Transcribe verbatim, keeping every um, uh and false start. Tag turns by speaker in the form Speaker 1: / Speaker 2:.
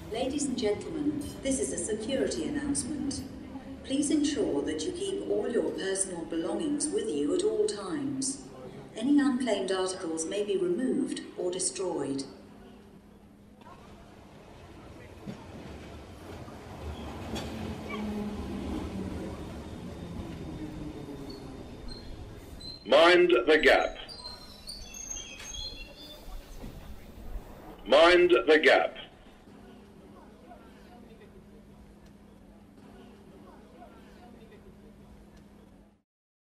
Speaker 1: Ladies and gentlemen, this is a security announcement. Please ensure that you keep all your personal belongings with you at all times. Any unclaimed articles may be removed or destroyed.
Speaker 2: Mind the gap. Mind the gap.